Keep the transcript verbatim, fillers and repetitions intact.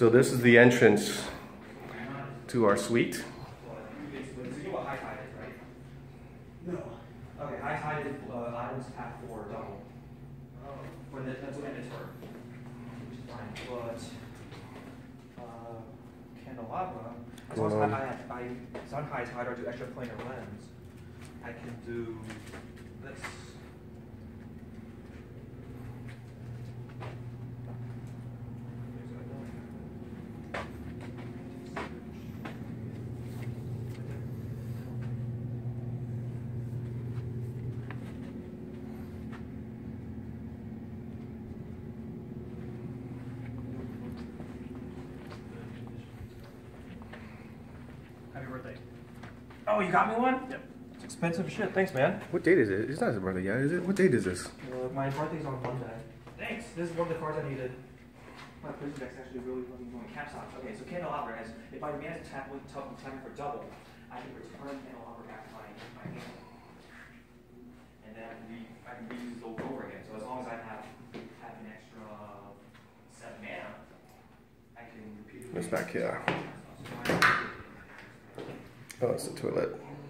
So this is the entrance to our suite. So you know what high tide is, right? No. Okay, high tide is uh, items tap for double. Oh. When the, that's when it's turn. Which is fine. But uh, candelabra, as long as I, I, I, it's on high tide or do extra planar lens, I can do this. Happy birthday. Oh, you got me one? Yep. It's expensive shit. Thanks, man. What date is it? It's not his birthday yet, is it? What date is this? Uh, my birthday's on Monday. Thanks. This is one of the cards I needed. My prison deck's actually really looking going capsize. Okay, so candelabra has, if I manage to tap with tapping for double, I can return candelabra back to my, my hand. And then I can, re, I can reuse those over again. So as long as I have, have an extra seven mana, I can repeat it. It's back here. Oh, it's the toilet.